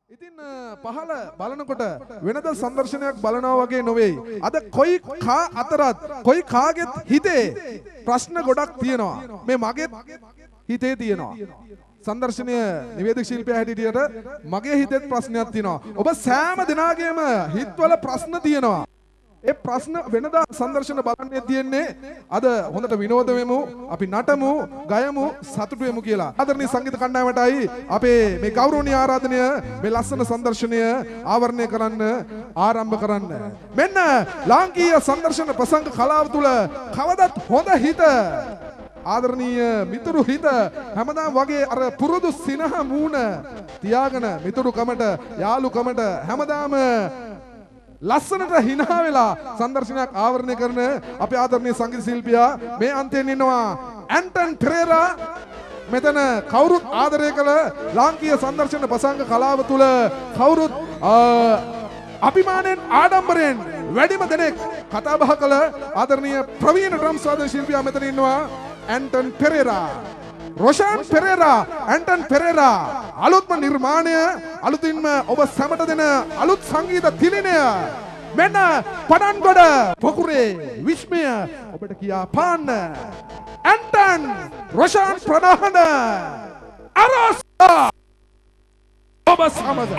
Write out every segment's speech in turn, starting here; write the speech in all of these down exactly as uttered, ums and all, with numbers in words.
ඉතින් පහළ බලනකොට වෙනද සංදර්ශනයක් බලනවා වගේ නොවේ. අද කොයි කා අතරත් කොයි කාගෙත් හිතේ ප්‍රශ්න ගොඩක් තියෙනවා. මේ මගෙත් හිතේ තියෙනවා. සංදර්ශනය නිවේදක ශිල්පියා හැටියට මගේ හිතේත් ප්‍රශ්නයක් තියෙනවා. ඔබ සෑම දිනාගේම හිතවල ප්‍රශ්න තියෙනවා. ඒ ප්‍රශ්න වෙනදා සංදර්ශන බලන්නේ තියෙන්නේ අද හොඳට විනෝද වෙමු, අපි නටමු, ගයමු, සතුටු වෙමු කියලා. ආදරණීය සංගීත කණ්ඩායමටයි අපේ මේ ගෞරවනීය ආරාධනය මේ ලස්සන සංදර්ශනය ආවරණය කරන්න ආරම්භ කරන්න. මෙන්න ලාංකීය සංදර්ශන ප්‍රසංග කලාව තුළ කවදත් හොඳ හිත ආදරණීය මිතුරු හිත හැමදාම වගේ අර පුරුදු සිනහ මූණ තියාගෙන මිතුරුකමට යාළුකමට හැමදාම ලස්සනට හිනා වෙලා සංදර්ශනයක් ආවරණය කරන අපේ ආදරණීය සංගීත ශිල්පියා මේ අන්තයෙන් ඉන්නවා ඇන්ටන් පෙරේරා. මෙතන කවුරුත් ආදරය කළ ලාංකීය සංදර්ශන ප්‍රසංග කලාව තුළ කවුරුත් අභිමාණයෙන් ආඩම්බරයෙන් වැඩිම දෙනෙක් කතා බහ කළ ආදරණීය ප්‍රවීණ ඩ්‍රම්ස් වාදන ශිල්පියා මෙතන ඉන්නවා ඇන්ටන් පෙරේරා. රොෂාන් පෙරේරා, ඇන්ටන් පෙරේරා අලුත්ම නිර්මාණය අලුතින්ම ඔබ සැමට දෙන අලුත් සංගීත තිලිනය මෙන්න පඩන්ගොඩ පොකුරේ විශ්මය ඔබට කියා පාන්න ඇන්ටන් රොෂාන් ප්‍රනාහන අරස්තා ඔබ සමග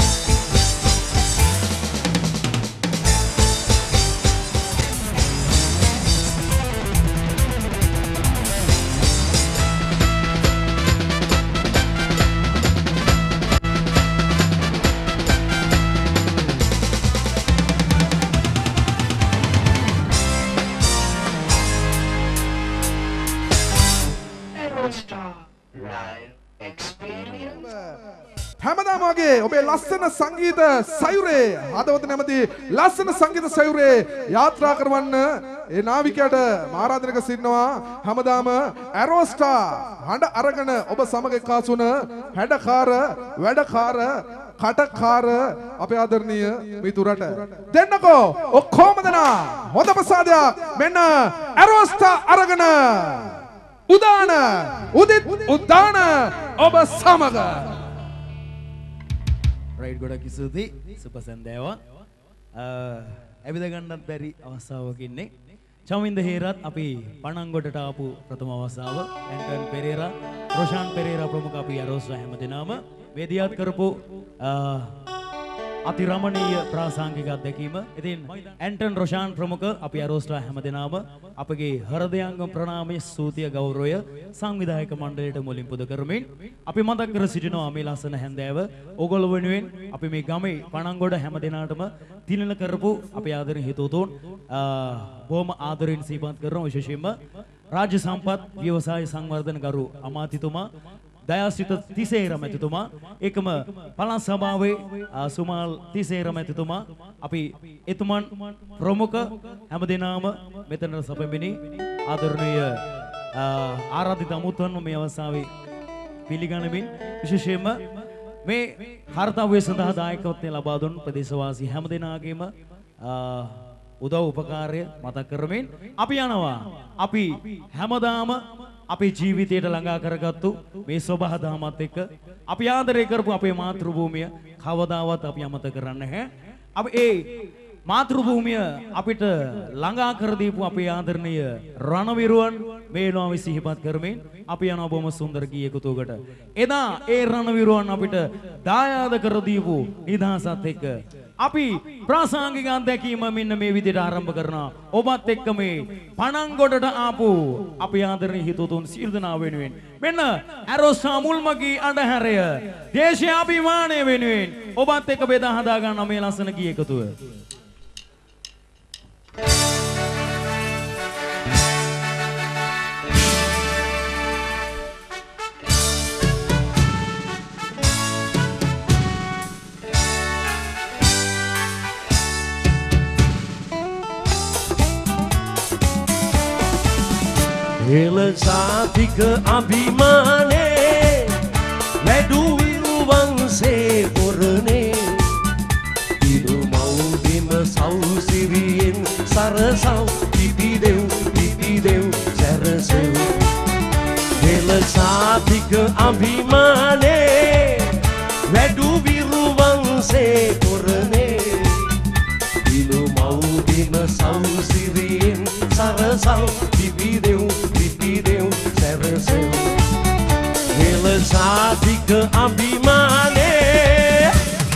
හැමදාම වගේ ඔබේ ලස්සන සංගීත සයුරේ හදවත නැමැති ලස්සන සංගීත සයුරේ යාත්‍රා කරවන්න ඒ නාවිකයාට ආරාධනක සිටිනවා. හැමදාම ඇරෝස්ටා හඬ අරගෙන ඔබ සමග එක්කාසු වන හැඩකාර වැඩකාර කටකාර අපේ ආදරණීය මිතුරට දෙන්නකෝ ඔක්කොම දෙනා හොඳ ප්‍රසාදයක් මෙන්න ඇරෝස්ටා අරගෙන උදාන උදිත් උදාන ඔබ සමග රයිඩ් ගොඩක් ස්තුතියි. සුබ සන්ධ්‍යාවක්. ඇවිද ගන්නත් බැරි අවස්ථාවක ඉන්නේ. චමින්ද හේරත් අපි පණංගොඩට ආපු ප්‍රථම අවස්ථාව. ඇන්ටන් පෙරේරා, රොෂාන් පෙරේරා ප්‍රමුඛ අපි අරෝස්ලා හැමදෙනාම වේදිකාත් කරපු අති රමණීය ප්‍රාසංගික අත්දැකීම. ඉතින් ඇන්ටන් රොෂාන් ප්‍රමුඛ අපි අරෝස්ලා හැමදෙනාම අපගේ හෘදයාංගම ප්‍රණාමයේ ස්තුතිය ගෞරවය සංවිධායක මණ්ඩලයට මුලින් පුද කරමින් අපි මතක් කර සිටිනවා මේ ලස්සන හැන්දෑව ඕගොල්ලෝ වෙනුවෙන් අපි මේ ගමේ පණංගොඩ හැමදෙනාටම තිලන කරපු අපේ ආදරණීය හිතවතුන් බොහොම ආදරෙන් සිහිපත් කරනවා. විශේෂයෙන්ම රාජ්‍ය සම්පත් ව්‍යවසාය සංවර්ධන ගරු අමාත්‍යතුමා දයාසිත තිසේර මැතිතුමා ඒකම පළාත් සභාවේ සුමාල් තිසේර මැතිතුමා අපි එතුමන් ප්‍රමුඛ හැමදෙනාම මෙතන සැපෙමිනි ආදරණීය ආරාධිත අමුතුන්ව මේ අවස්ථාවේ පිළිගනිමින් විශේෂයෙන්ම මේ කාර්යය සඳහා දායකත්වය ලබා දුන් ප්‍රදේශවාසී හැමදෙනාගේම උදව් උපකාරය මතක් කරමින් අපි යනවා. අපි හැමදාම අපේ ජීවිතයට ළඟා කරගත්තු මේ සබහා දහමත් එක්ක අපි ආදරය කරපු අපේ මාතෘභූමිය කවදාවත් අපි අමතක කරන්නේ නැහැ. අපි ඒ මාතෘභූමිය අපිට ළඟා කර දීපු අපේ ආදරණීය රණවිරුවන් මේනවා විසිහිපත් කරමින් අපි යන බොහොම සුන්දර ගීයකුතුකට එදා ඒ රණවිරුවන් අපිට දායාද කර දීපු නිදහසත් එක්ක අපි ප්‍රාසංගික අත්දැකීම මෙන්න මේ විදිහට ආරම්භ කරනවා. ඔබත් එක්ක මේ පණංගොඩට ආපු අපි ආදරණීය හිතවතුන් සියලු දෙනා වෙනුවෙන් මෙන්න ඇරෝස්ටා මුල්මගී අඬහැරය දේශීය අභිමානය වෙනුවෙන් ඔබත් එක්ක බෙදා හදා ගන්න මේ ලස්සන ගීයකුතුව. එල සාතික අභිමානේ වැඩු විරුවන්සේ පොරනේ ඉරු මව්බිම සෞසිරියෙන් සරසව් පිපිදෙව් පිපිදෙව් සැරසෙව් එල සාතික අභිමානේ වැඩු විරුවන් වහන්සේ පුරනේ දිනු මව්බිම සෞසිරියෙන් සරසව පිපිදෙව් පිපිදෙව් සැරසෙව් හෙළ සාතික අභිමානේ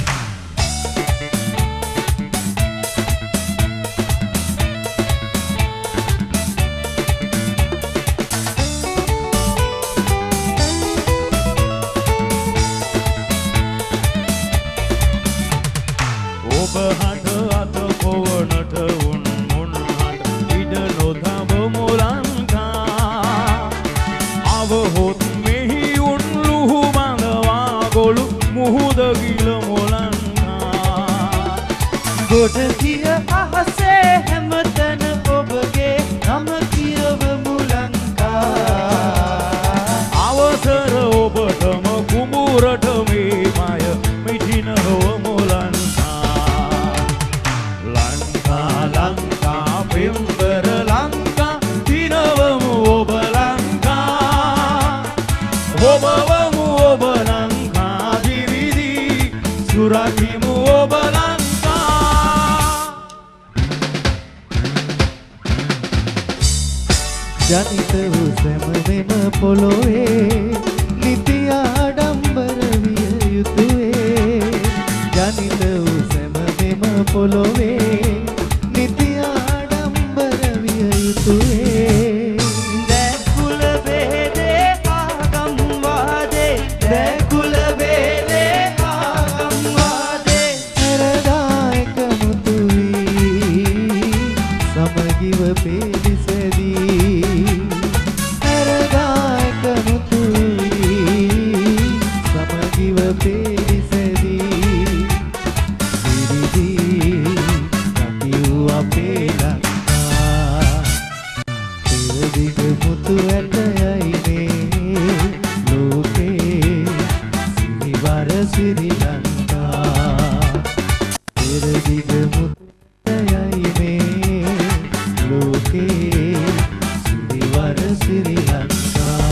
ඔබ හට අත පොවනට උන් මුන් හට ඉඩ නොතබ මුලංකා අවහොත් මෙහි උන් ලුහු බඳවා ගොළු මුහුද ගිල මුලංකා ගොඩ දිය අහසේ හැමතැන ඔබගේ නම කියව මුලංකා අවසර ඔබටම කුඹුරට මේ මය මිටිනව මුලංකා ලංකා ලංකා පෙම්බර ලංකා දිනවමු ඔබ ලංකා ඔබවමු ඔබ ලංකා දිවිදී සුරකිමු ඔබ ලංකා ජනිත වූ සැමවෙම පොළොවේ නිති ආඩම්බර විය යුතුවේ ජනිත වූ සැමවෙම පොළොවේ නිති ආඩම්බර විය යුතුවේ දැකුල වේදේ ආගම් වාදේ දැකුල වේදේ ආගම් වාදේ හරදායක මුතු වී සමගිව පිළිසැදී හරදායක මුතු වී සමගිව පිළිසැදී දිරිදී කපිව් අපේ ලංකා පෙරදිග මුතු ඇටයයිනේ ලෝකේ සිරිවර සිරි ලංකා පෙරදිග මුතු ඇටයයිනේ ලෝකේ සිරිවර සිරි ලංකා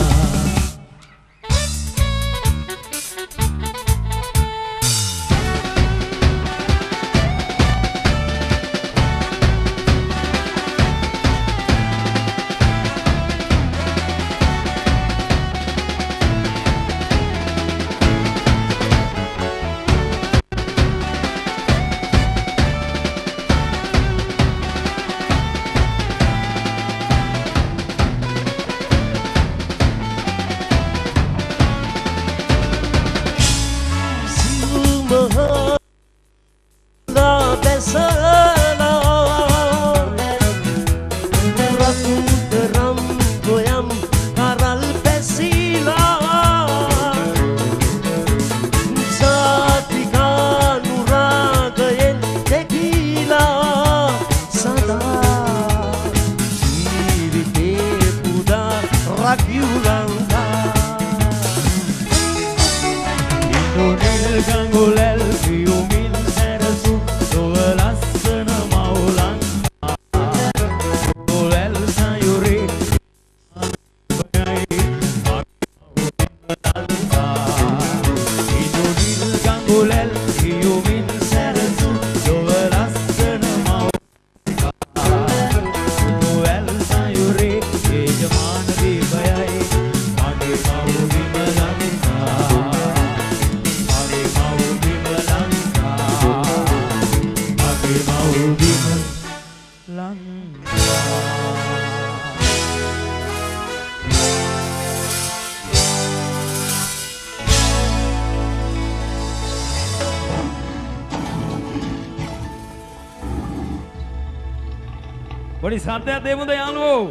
පොඩි සද්දයක් දෙමුද යාළුවෝ?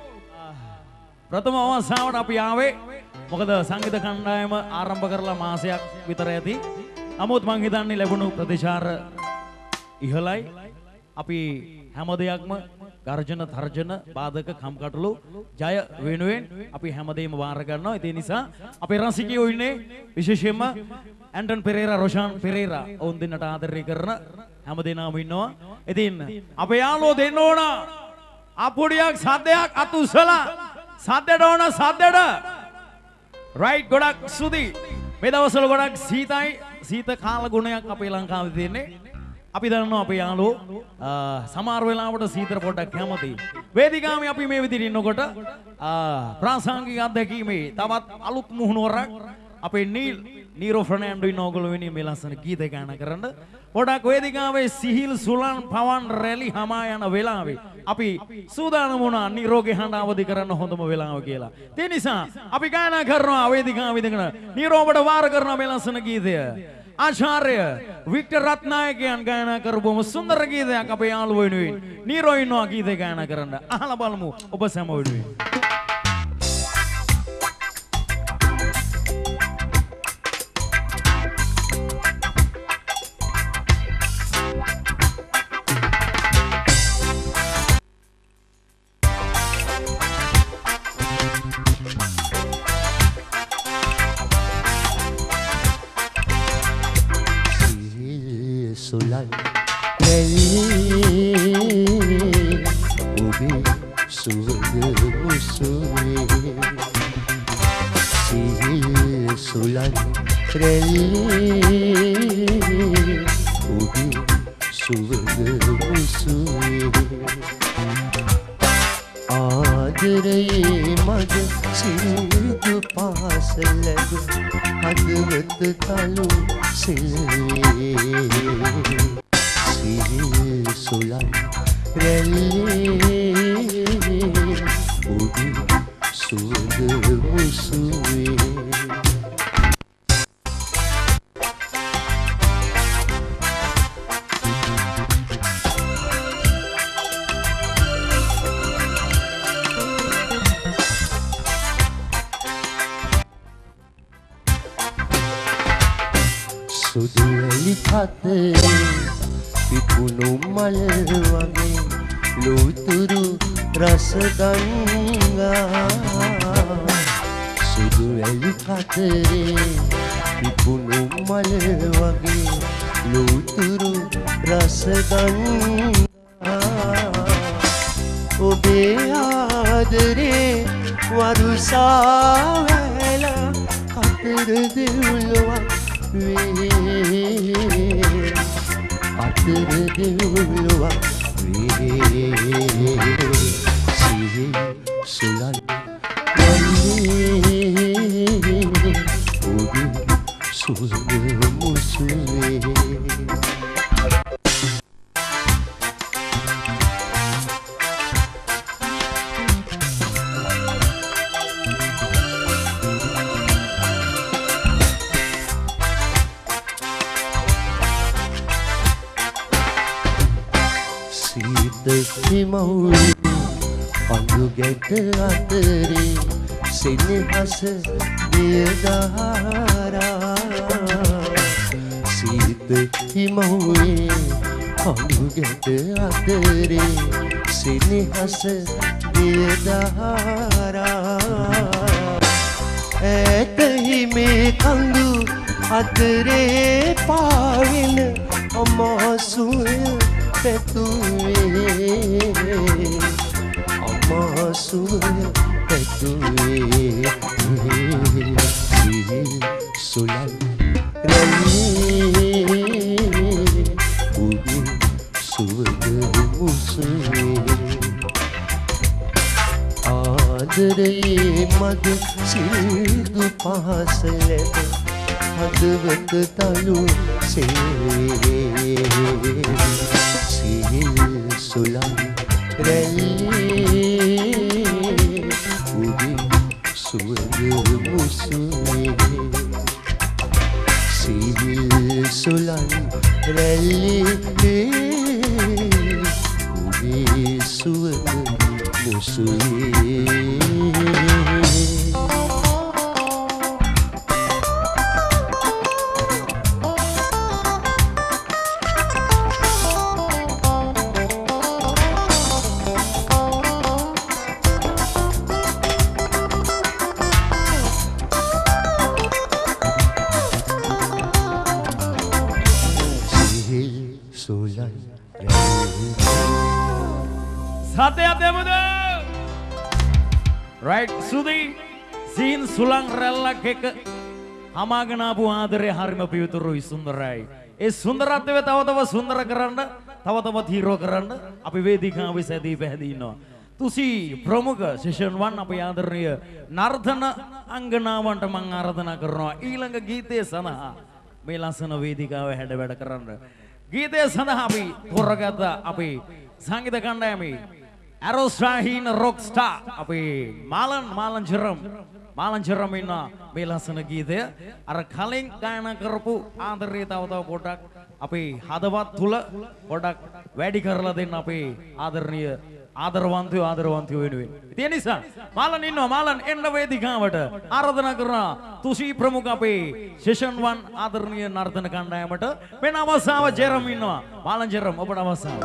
ප්‍රථම අවස්ථාවට අපි ආවේ මොකද සංගීත කණ්ඩායම ආරම්භ කරලා මාසයක් විතර ඇති. නමුත් මං හිතන්නේ ලැබුණු ප්‍රතිචාර ඉහළයි. අපි හැම දෙයක්ම ගර්ජන තර්ජන බාධක කම්කටොළු ජය වෙනුවෙන් අපි හැමදේම වාර ගන්නවා. ඒ නිසා අපේ රසිකයෝ ඉන්නේ විශේෂයෙන්ම ඇන්ටන් පෙරේරා රොෂාන් පෙරේරා ඔවුන් දෙන්නට ආදරය කරන හැමදේනම ඉන්නවා. ඉතින් අපේ යාළුවෝ දෙන්න ඕන අපුඩියක් සද්දයක් අත උසලා සද්දට ඕන සද්දට රයිට් ගොඩක් සුදි මේ දවස්වල ගොඩක් සීතයි සීත කාල ගුණයක් අපේ ලංකාවේ තියෙන්නේ. අපි දන්නවා අපේ යාළුවෝ සමහර වෙලාවට සීතල පොඩ්ඩක් කැමතියි. වේදිකාවේ අපි මේ විදිහට ඉන්නකොට ප්‍රාසංගික අත්දැකීමේ තවත් අලුත් මුහුණුවරක් අපේ නීල් නීරෝ ෆර්නෑන්ඩෝ ඉන්න ඕගොල්ලෝ වෙනුවෙන් මේ ලස්සන ගීත ගායනා කරන්න. පොඩක් වේදිකාවේ සිහිල් සුලන් පවන් රැලි හමා යන වෙලාවේ අපි සූදානම් වුණා නීරෝගේ හඬ අවදි කරන්න හොඳම වෙලාව කියලා. ඒ නිසා අපි ගායනා කරනවා වේදිකාවේ ඉඳගෙන නීරෝවට වාර කරනවා මේ ලස්සන ගීතය. ආචාර්ය වික්ටර් රත්නායකයන් ගායනා කරපුවම සුන්දර ගීතයක් අපේ යාළුවෝ වෙනුවෙන් නීරෝ ඉන්නවා ගීතය ගායනා කරන්න. අහලා බලමු ඔබ සැම වෙනුවෙන්. Sulan Reli Ubi Suga Musuri Sihil Sulan Reli Ubi Suga Musuri ආදරයේ මද සිරිදු පාසලක හදවත තලු සිල්වේ සිහිල් සුලන් රැල්ලේ උඩි සුවඳ මුසුවේ සුදු එලි පතේ පිපුණු මල් වගේ ලෝතුරු රස ගංගා සුදු එලි පතේ පිපුණු මල් වගේ ලෝතුරු රස ගංගා ඔබේ ආදරේ වරුසා වැලා අතර දෙවුලුවක් අතර දෙවුලුවක් වේ සිහිල් සුලන් රැල්ලේ ඔබි සුවඳ මුසුවේ හිමවුල් අඳු ගැට අතරේ සෙනෙහස දියදහරා සීත හිමවුල් අඳු ගැට අතරේ සෙනෙහස දියදහරා ඈත හිමේ කඳු අතරේ පාවෙන අමාසුය පැතුවේ අමාසුය පැතුවේ සිහිල් සුලන් රැල්ලේ උඩි සුවඳ මුසුවේ ආදරයේ මද සිරිදු පාසලක හදවත තලු සේවේ සිහිල් සුලන් රැල්ලේ උඩි සුවඳ මුසුවේ සිහිල් සුලන් රැල්ලේ උඩි සුවඳ මුසුවේ සතයක් දෙමුද? right සුදී සීන් සුලං රැල්ලක් එක අමාගෙන ආපු ආදරය හරිම පිවිතුරුයි සුන්දරයි. ඒ සුන්දරත්වය තව තව සුන්දර කරන්න, තව තවත් හීරෝ කරන්න අපි වේදිකාවේ සැදී පැහැදී ඉන්නවා. තුසි ප්‍රමුඛ සෙෂන් වන් අපේ ආදරණීය නර්තන අංගනාවන්ට මම ආරාධනා කරනවා ඊළඟ ගීතය සඳහා මේ ලස්සන වේදිකාව හැඩ වැඩ කරන්න. ගීතය සඳහා අපි තෝරගත්ත අපේ සංගීත කණ්ඩායමේ ඇරෝස්ට්‍රාහින රොක් ස්ටාර් අපේ මාලන් මාලන් චරම් මාලන් චරම් ඉන්න මේ ලස්සන ගීතය අර කලින් ගායනා කරපු ආදරේ තව තව පොඩක් අපේ හදවත් තුල පොඩක් වැඩි කරලා දෙන්න අපේ ආදරණීය ආදරවන්තයෝ ආදරවන්තයෝ වෙනුවෙන්. ඒ නිසා මාලන් ඉන්නවා මාලන් එන්න වේදිකාවට ආරාධනා කරනවා තුෂි ප්‍රමුඛ අපේ සෙෂන් වන් ආදරණීය නර්තන කණ්ඩායමට වෙන අවස්ථාව ජෙරම් ඉන්නවා. මාලන් ජෙරම් ඔබට අවස්ථාව.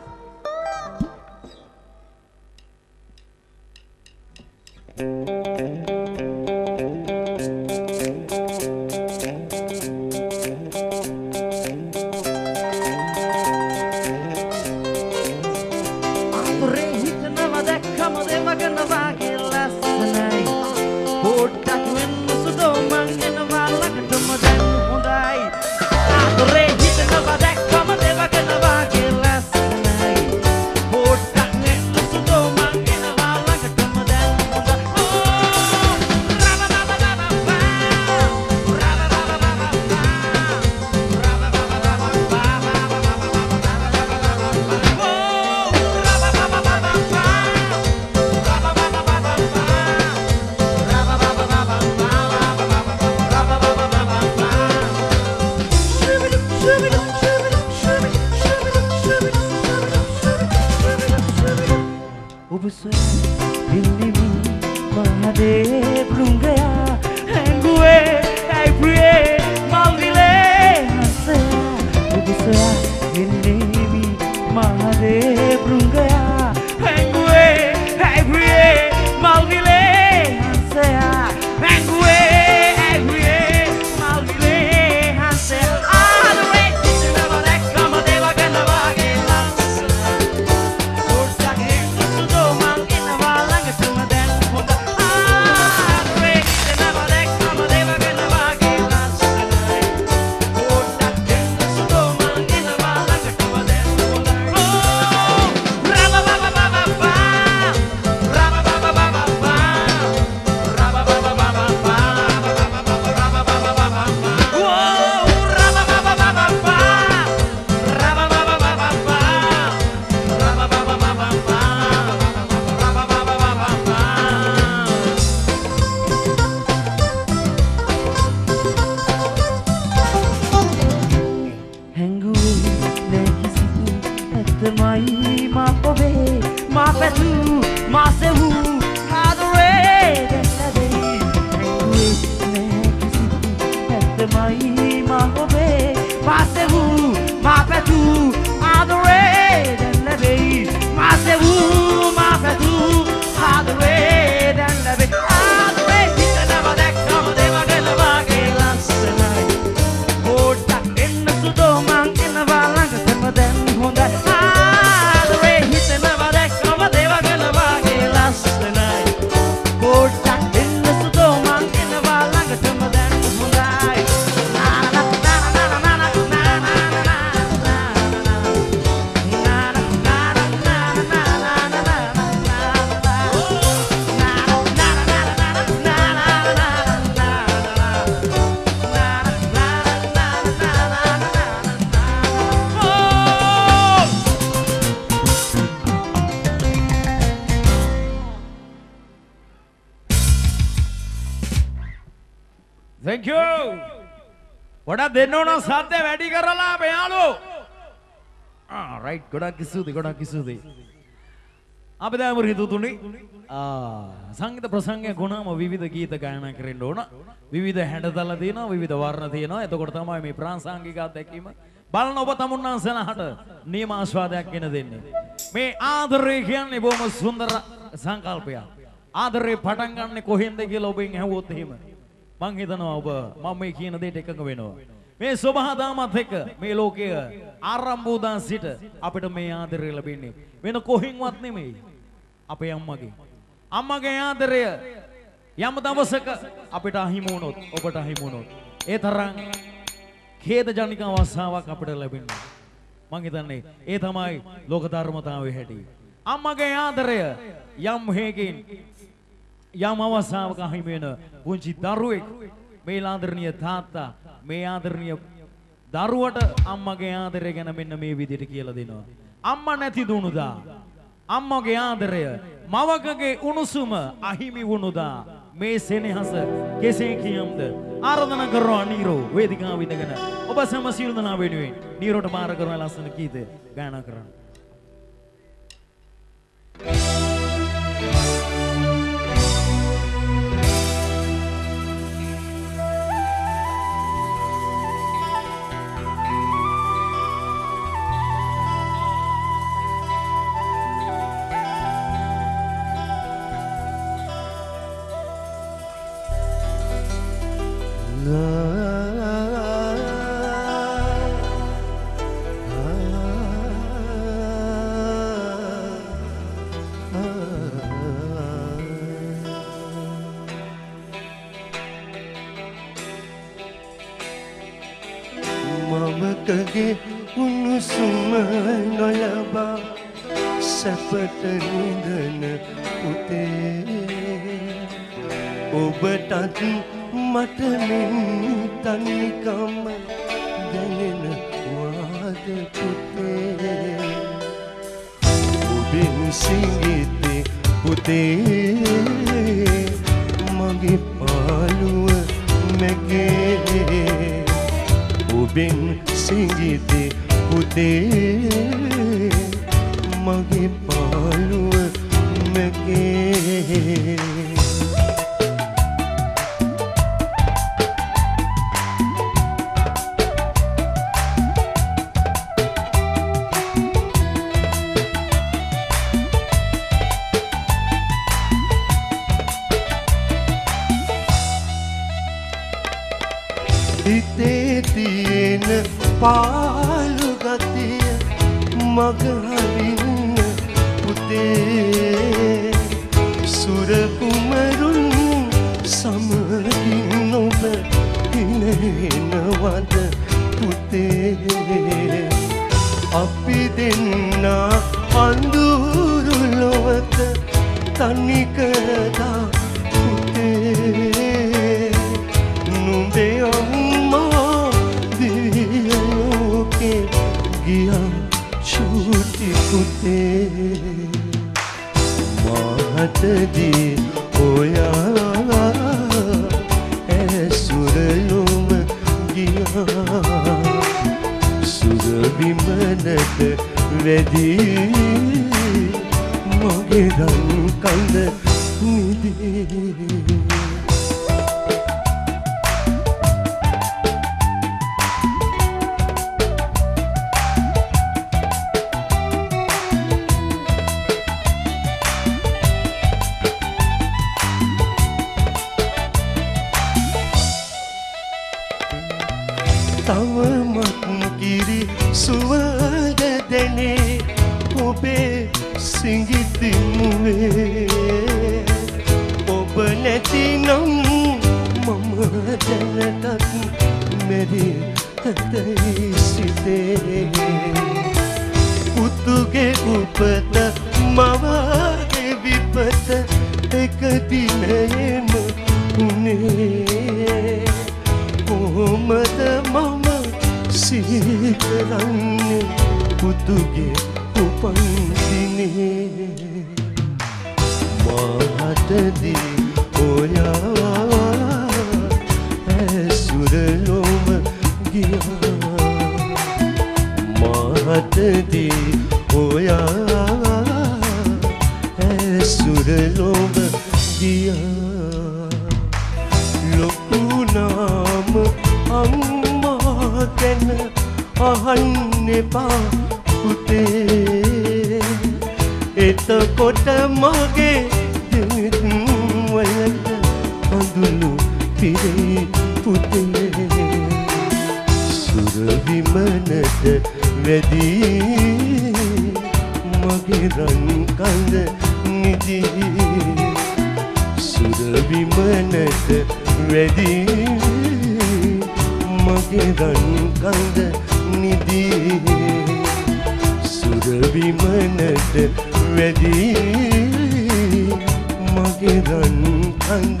Thank you. Wada denno na satya වැඩි කරලා අපේ යාළුවෝ. Ah right ගොඩක් කිසුදි ගොඩක් කිසුදි. අපි දැන් මුරු හිතුතුනේ ආ සංගීත ප්‍රසංගය ගුණාම විවිධ ගීත ගායනා කරන්න ඕන. විවිධ හැඩතල තියෙනවා විවිධ වර්ණ තියෙනවා. එතකොට තමයි මේ ප්‍රාසංගික අත්දැකීම බලන ඔබ තමුන්නාන්සලාට නියම ආස්වාදයක් ගෙන දෙන්නේ. මේ ආදරය කියන්නේ බොහොම සුන්දර සංකල්පයක්. ආදරේ පටන් ගන්න කොහෙන්ද කියලා ඔබෙන් අහුවොත් එහෙම මං හිතනවා ඔබ මම මේ කියන දෙයට එකඟ වෙනවා. මේ සබහාදාමත් එක්ක මේ ලෝකය ආරම්භ වූ සිට අපිට මේ ආදරය ලැබෙන්නේ වෙන කොහින්වත් නෙමෙයි. අපේ අම්මගේ. අම්මගේ ආදරය යම් දවසක අපිට අහිමි වුණොත් ඔබට අහිමි වුණොත් ඒ තරම් ඛේදජනක අවස්ථාවක් අපිට ලැබෙනවා. මං හිතන්නේ ඒ තමයි ලෝක ධර්මතාවයේ හැටි. අම්මගේ ආදරය යම් හේකින් යම් අවස්ථාවක හිමි වෙන පුංචි දරුවෙක් මේ ආදරණීය තාත්තා මේ ආදරණීය දරුවට අම්මගේ ආදරය ගැන මෙන්න මේ විදිහට කියලා දෙනවා. අම්මා නැති දුණුදා අම්මගේ ආදරය මවකගේ උණුසුම අහිමි වුණුදා මේ සෙනෙහස කෙසේ කියම්ද ආරාධනා කරනවා නීරෝ වේදිකාව ඉඳගෙන ඔබ සම සියලු දෙනා වෙනුවෙන් නීරෝට මාර කරන ලස්සන ගීතය ගායනා කරන්න. මවකගේ උණුසුම නොලබා සැපට නිදන පුතේ ඔබටත් මට මෙන් තනිකම දැනෙනවාද පුතේ ඔබෙන් සිංගිතේ පුතේ මගේ පාළුව මැගේ ඔබෙන් සිංගිතේ පුතේ මගේ පාළුව මැගේ හිතේ තියෙන පාළු ගතිය මග හරින්න පුතේ සුර කුමරුන් සමගින් ඔබ හිනවද පුතේ අපි දෙන්නා අඳුරු ලොවක තනි කරදා පුතේ නුඹේ ගියා චූටි පුතේ මාතදී ඔයා ඇසුරලුම ගියා සුර විමනට වැදී මගේ රන් කඳ නිදී තවමත් කිරි සුවඳ දැනේ ඔබේ සිඟිති මුවේ ඔබ නැතිනම් මම දැනටත් මෙරි ඇතයි සිතේ පුතුගේ උපත මවගේ විපත එක දිනයේම උනේ කොහොමද මම සිහි කරන්නේ පුතුගේ උපන් දිනේ මාතදී ඔයා ඇසුරලොම ගියා මාතදී ඔයා ඇසුරලොම ගියා ලොකු නාම අම්මා ගැන අහන්න එපා පුතේ එතකොට මගේ දින වලට අඳුළු පිරේ පුතේ සුර විමනට වැදී මගේ රන් කඳ නිදී සුර විමනට වැදී මගේ රන් කඳ නිදී සුරවිමනට වැඩි මගේ රන් කඳ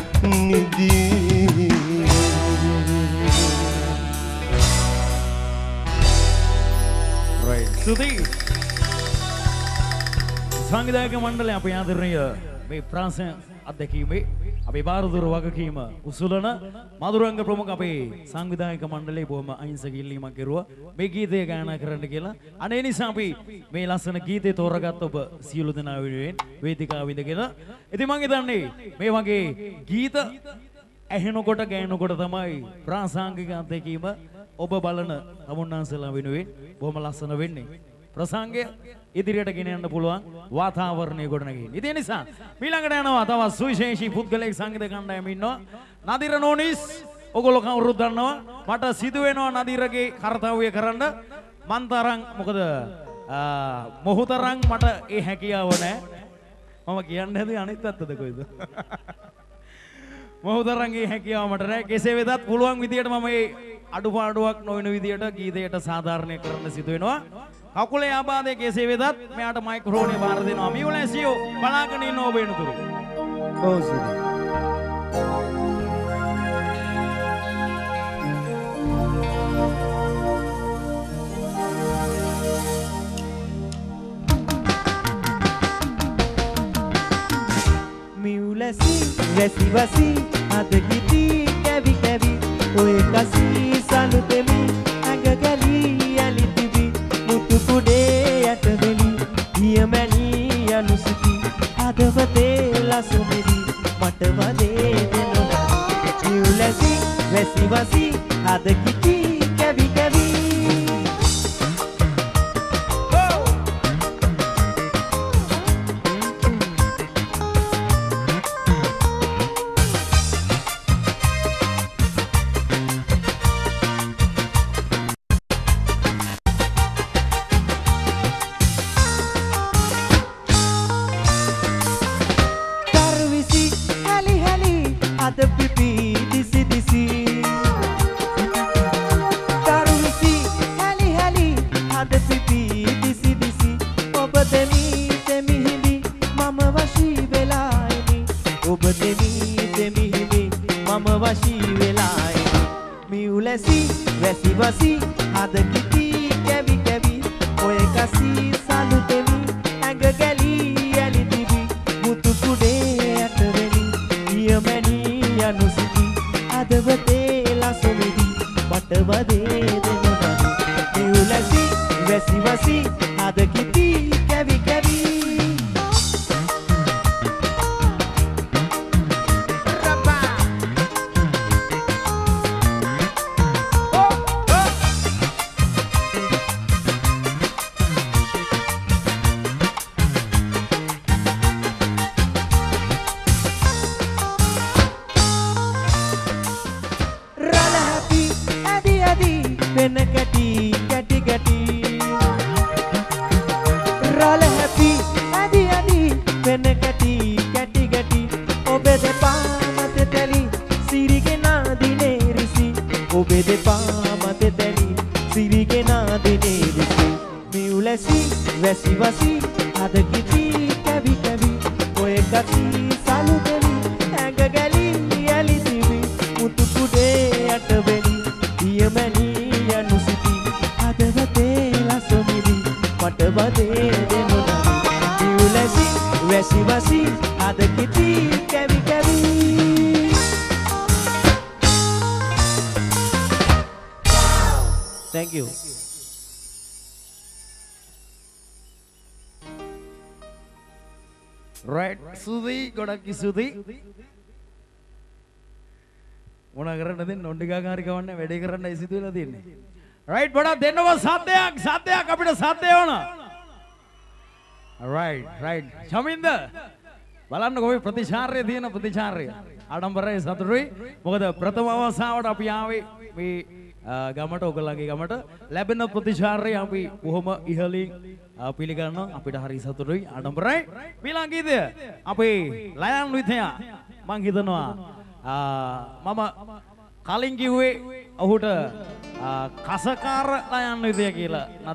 නිදී right සුති සංගීතක මණ්ඩලය අපේ ආදරණීය මේ ප්‍රාසන අධ්‍යක්ෂීමේ අපේ බාරදුර වගකීම උසුලන මధుරංග ප්‍රමුඛ අපේ සංවිධායක මණ්ඩලයේ බොහොම අහිංසක ඉල්ලීමක් කෙරුවා මේ ගීතය ගායනා කරන්න කියලා. අනේ නිසා අපි මේ ලස්සන ගීතය තෝරගත්ත ඔබ සියලු දෙනා වෙනුවෙන් වේදිකාව විඳගෙන. ඉතින් මම හිතන්නේ මේ වගේ ගීත ඇහෙනකොට ගෑනකොට තමයි ප්‍රාසංගික අධ්‍යක්ෂීම ඔබ බලන තමුන්නාන්සලා වෙනුවෙන් බොහොම ලස්සන වෙන්නේ. ප්‍රසංගය ඉදිරියට ගෙන යන්න පුළුවන් වාතාවරණය ගොඩනගින්න. ඉතින් නිසා ඊළඟට යනවා තවත් සුවිශේෂී පුද්ගලයෙක් සංගීත කණ්ඩායම ඉන්නවා. නදීර නෝනිස් ඔයගොල්ලෝ කවුරුත් දන්නවා. මට සිදු වෙනවා නදීරගේ කාර්යය කරන්න. මන් තරම් මොකද මොහු තරම් මට ඒ හැකියාව නැහැ. මම කියන්න හැදුවේ අනිත් පැත්තද කොයිද? මොහු තරම් ඒ හැකියාව මට නැහැ. කෙසේ වෙතත් පුළුවන් විදියට මම මේ අඩුපාඩුවක් නොවන විදියට ගීතයට සාධාරණය කරන්න සිදු වෙනවා. කකුලේ ආබාධය කෙසේ වෙතත් මෙයාට මයික්‍රෝෆෝනේ බාර දෙනවා. මියුලැසියෝ බලාගෙන ඉන්න ඔබ එනතුරු. ඔව් සුදී මියුලැසි වැසි වසි අද ගිති කැවි කැවි ඔය කසි සලුතෙමි ඇඟ ගැලි ඇලි තිබි මුතු කුඩේ යට වෙලි හියමැණි යනුසිති අදවතේ ලසුමිරි මට වදේ දෙනොනා මියුලැසි වැසි වසි අද ගිති කැවි කැවි Thank you. Right, Sudi, ගොඩක් ස්තුති. මොනා කරන්නද නොණ්ඩිකාකාරී කවන්නේ වැඩේ කරන්නයි සිදු වෙලා තියෙන්නේ. Right, බඩ දෙන්නව සද්දයක් සද්දයක් අපිට සද්දය ඕන. Right, right. චමින්ද බලන්න කොහේ ප්‍රතිචාරය තියෙන ප්‍රතිචාරය. ආඩම්බරයි සතුටුයි. මොකද ප්‍රථම අවස්ථාවට අපි ආවේ මේ ගමට ඔයගලගේ ගමට ලැබෙන ප්‍රතිචාරය අපි බොහොම ඉහළින් පිළිගන්නවා. අපිට හරි සතුටුයි ආඩම්බරයි. ඊළඟ ගීතය අපේ ලයන් විද්‍යා මං හිතනවා මම කලින් කිව්වේ ඔහුට කසකාරලා යන්න විදිය කියලා.